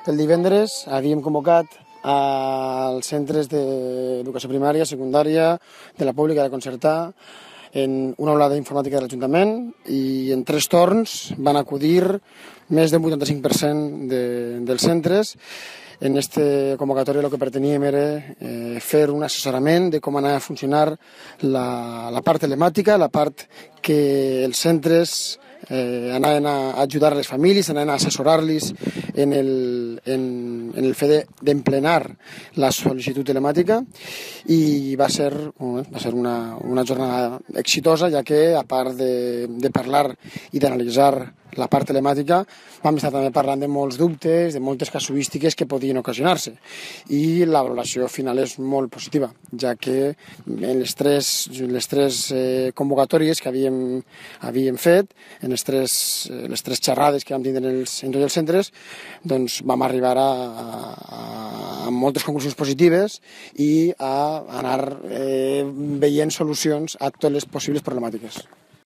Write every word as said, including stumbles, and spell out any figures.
pel divendres havíem convocat als centres d'educació primària, secundària, de la pública i de la concertada, en una aula d'informàtica de l'Ajuntament, i en tres torns van acudir més del vuitanta-cinc per cent de, dels centres. En aquesta convocatòria el que preteníem era eh, fer un assessorament de com anar a funcionar la, la part telemàtica, la part que els centres eh, anaven a ajudar les famílies, anaven a assessorar-los en el, en, en el fet d'emplenar la sol·licitud telemàtica, i va ser, va ser una, una jornada exitosa, ja que a part de, de parlar i d'analitzar la part telemàtica, vam estar també parlant de molts dubtes, de moltes casuístiques que podien ocasionar-se, i la valoració final és molt positiva, ja que en les tres, les tres eh, convocatòries que havíem, havíem fet, en les tres, eh, les tres xerrades que vam tindre en, els, en tots els centres, doncs vam arribar a, a, a moltes conclusions positives i a anar eh, veient solucions a totes les possibles problemàtiques.